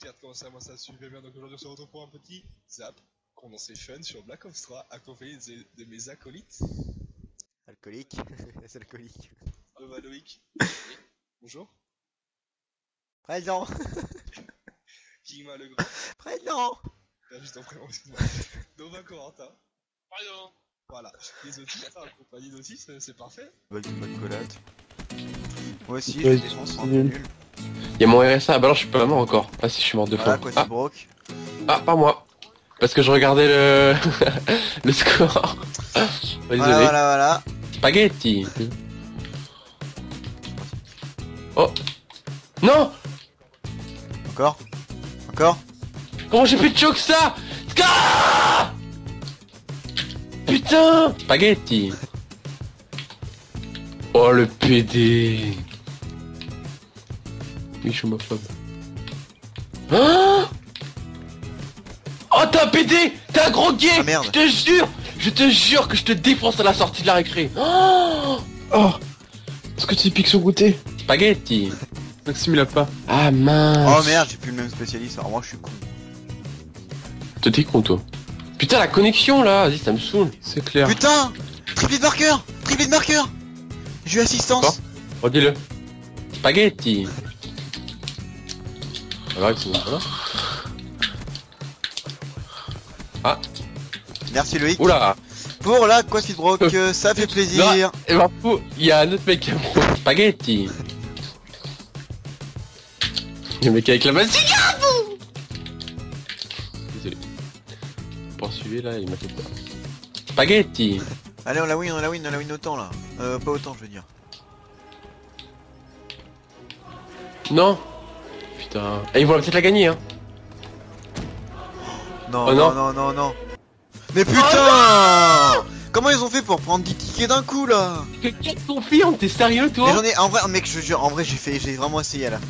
Regarde comment ça, moi ça super bien. Donc aujourd'hui on se retrouve pour un petit zap condensé fun sur Black Ops 3 accompagné de mes acolytes. Alcoolique. C'est alcoolique. Loïc. Bonjour. Présent. Kingma le grand. Présent. Juste en prénom, excuse-moi. Nova Corentin. Pardon. Voilà. Les autistes, accompagnés d'autistes, c'est parfait. Vol de bonne collade. Moi aussi, Ouais, je défonce un nul. nul. Y'a mon RSA, ah bah non je suis pas mort encore. Ah si je suis mort deux Voilà, fois. quoi, tu broke. Ah pas moi. Parce que je regardais le le score. Désolé. Voilà. Spaghetti. Oh. Non. Encore. Comment j'ai plus de choc ça? Ah putain. Spaghetti. Oh le PD. Oui, je suis homophobe. Ah oh t'es un PD. T'es un gros gay. Ah, merde. Je te jure que je te défonce à la sortie de la récré. Oh, Est-ce que tu piques son goûter? Spaghetti. Maxime il a pas. Ah mince. Oh merde, j'ai plus le même spécialiste, alors moi je suis con. Toi t'es con toi. Putain la connexion là, vas-y ça me saoule. C'est clair. Putain. Triplé de marqueur. J'ai eu assistance. Redis-le. Spaghetti. Alors ils sont là. Ah. Merci Loïc. Oula. Pour la quoi Feedbrock, ça fait plaisir. Non, et ben fou, il y a un autre mec qui a mon spaghetti. Le mec avec la massue. Désolé. Poursuivez là, il m'a fait peur. Spaghetti. Allez, on la win autant là. Pas autant, je veux dire. Non. Putain. Et ils vont peut-être la gagner hein. Non, Oh, non. non. Mais putain. Comment ils ont fait pour prendre 10 tickets d'un coup là? Qu'est-ce qu'on fait? T'es sérieux Mais toi? j'en ai, en vrai, mec, je jure, en vrai, j'ai vraiment essayé à la fin.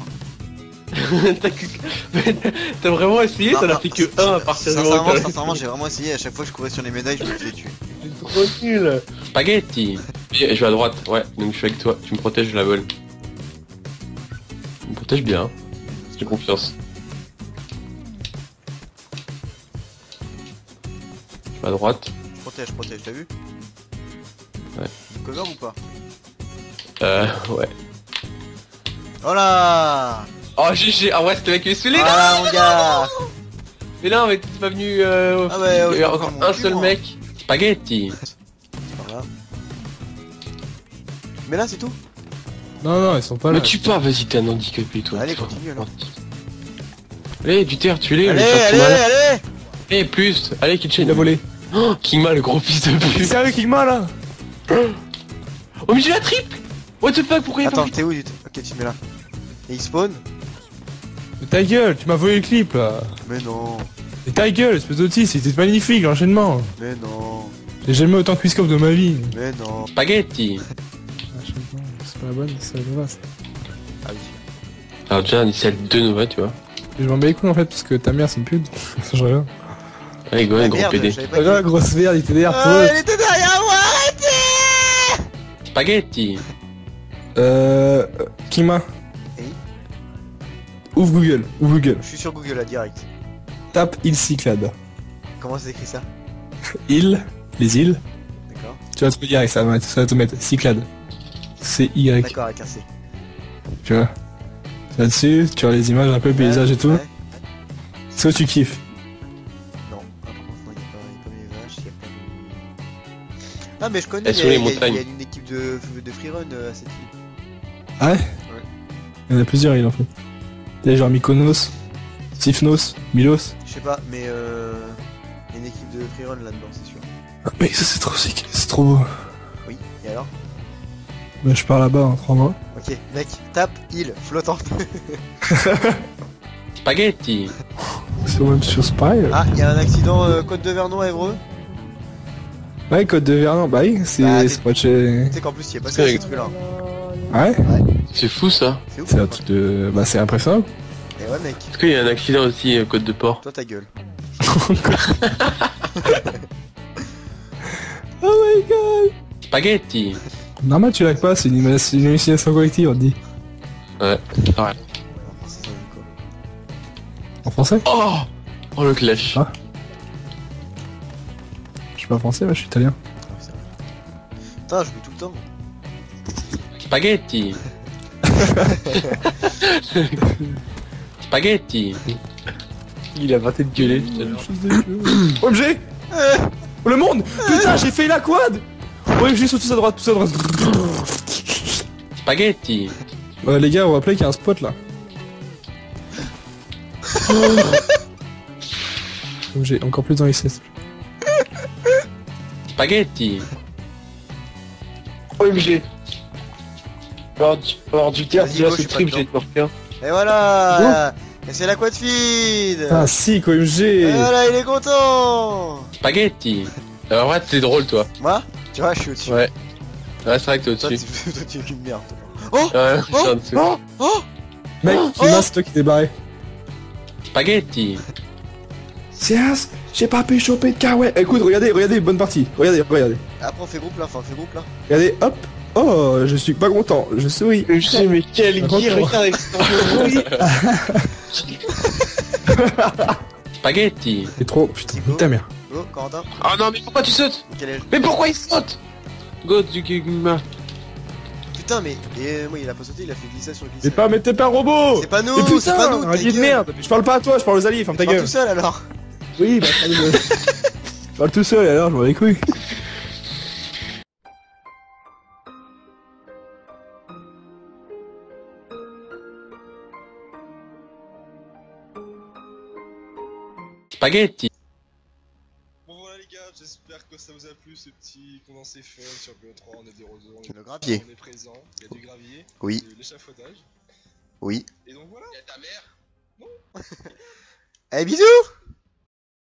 T'as vraiment essayé? Non, T'en as non, fait que un à partir du moment où Sincèrement, j'ai vraiment essayé. À chaque fois que je courais sur les médailles, je me faisais tuer. c'est trop nul. Spaghetti. Je vais à droite, ouais, donc je suis avec toi, tu me protèges de la vol. Tu me protèges bien, hein. J'ai confiance. Je vais à droite. Je protège, t'as vu? Ouais. Cover ou pas? Ouais. Oh là! Oh GG, ah ouais c'était mec qui est saoulé là. Voilà mon gars! Mais non mais t'es pas venu Ah ouais, il y a je encore prends mon un cul, seul moi. mec. Spaghetti. Voilà. Mais là, c'est tout? Non, ils sont pas là. Mais tu pars, vas-y t'es un handicapé toi. Allez, T'es pas- continue, alors. Allez du terre, tuez-les. Allez! Et plus, allez Kitchen. Il a volé. Oh, Kingma le gros fils de T'es pute. sérieux, Kingma là? Oh mais j'ai la triple. What the fuck, pourquoi il a pas Attends, pris? t'es où? Ok, tu mets là. Et il spawn? Mais ta gueule, tu m'as volé le clip là. Mais non, Et ta gueule, espèce d'autiste, c'était magnifique l'enchaînement. mais non, J'ai jamais autant quiz-scope de ma vie. mais non. Spaghetti. C'est pas la bonne, c'est la mauvaise. Ah oui. Alors déjà on essaie de Nova tu vois. Je m'en bats les couilles en fait parce que ta mère c'est une pute. Ça change rien. Allez go, Ah, gros merde, PD. j'avais pas Regarde la dit. grosse merde, il était derrière Ah, toi. il était derrière moi, arrêtez! Spaghetti. Kingma. Oui. Ouvre Google. Je suis sur Google là, direct. Tape île Cyclade. Comment c'est écrit ça? Île, les îles. D'accord. Tu vas trouver direct, ça va te mettre Cyclade. C-Y. D'accord, avec un C. Tu vois. Là-dessus, tu vois les images, un peu paysage et tout. Ouais. C'est où tu kiffes. Non, par contre, non, il n'y a pas mes vaches, il n'y a pas de... Ah, mais je connais, Elles sont les montagnes. il y a une équipe de freerun à cette île. Ah ouais? Il y en a plusieurs îles en fait. Il y a genre Mykonos, Sifnos, Milos. Je sais pas, mais il y a une équipe de freerun là-dedans, c'est sûr. Ah, mec, ça c'est trop sick, c'est trop beau. Oui, et alors? Bah, je pars là-bas en 3 mois. Ok, mec, tape île flottante. Spaghetti. C'est même sur Spy. Ah, il y a un accident Côte de Vernon à Évreux. Ouais, Côte de Vernon, bah oui, c'est Bah, c'est pas de chez. Tu sais qu'en plus, il y a pas C'est que avec- ce truc-là. Ouais, C'est fou ça. C'est ouf. c'est un truc de. Bah, c'est impressionnant. Et ouais, mec, Est-ce qu'il y a un accident aussi Côte de Port? toi ta gueule. Oh my god! Spaghetti. Normal, tu l'as pas, c'est une hallucination collective, on te dit. Ouais. C'est ça, quoi. En français? Oh! Oh le clash. Ah. Je suis pas français, moi je suis italien. Ah, c'est vrai. Putain, je joue tout le temps. Spaghetti. Spaghetti. Il a raté de gueuler tout à l'heure. OMG! Oh, le monde! Putain, j'ai fait la quad! OMG, sur tout à droite, tout à droite. Spaghetti. Les gars, on va rappeler qu'il y a un spot là. OMG, encore plus dans XS. Spaghetti. OMG. Alors du terre, Vas-y, déjà go, ce je suis trip, pas j'ai dedans. marqué un. Et voilà. Et c'est la quad feed. Ah si, Et OMG! voilà, il est content. Spaghetti. Alors, en vrai, t'es drôle, toi. Moi, tu vois, je suis au-dessus. Ouais. Ouais, c'est vrai que t'es Toi, au-dessus. toi, tu es qu'une merde. Oh, Ouais, je suis en dessous. oh, oh. Mec, Oh, Climat, c'est toi qui t'es barré. Spaghetti. C'est As, j'ai pas pu choper de car, ouais. Écoute, regardez, bonne partie. Regardez. Après, on fait groupe là, enfin, on fait groupe là. Regardez, hop. Oh, je suis pas content, je souris. OMG, mais quel Attends, gear, attends. regarde avec son Spaghetti. C'est trop, putain, nique ta mère. Go, Corentin. Oh non, mais pourquoi tu sautes? Quel est le... Mais pourquoi il saute? Go du Gugma. Putain, mais. Et moi, il a pas sauté, il a fait glisser sur le Mais glissade. pas, mais t'es pas un robot! C'est pas nous, Mais c'est putain, pas nous, un ta allié de gueule. merde! Je parle pas à toi, je parle aux alliés, ferme ta Parle gueule! tout seul alors. Oui, bah, je parle tout seul alors, je m'en bats les couilles. Spaghetti. Bon voilà les gars, j'espère que ça vous a plu ce petit condensé fun sur BO3, on est des roseux, on est, Le gravier. on est présent, il y a du gravier, Oui. il y a de l'échafaudage, Oui. et donc voilà. Y'a ta mère? Eh, bisous.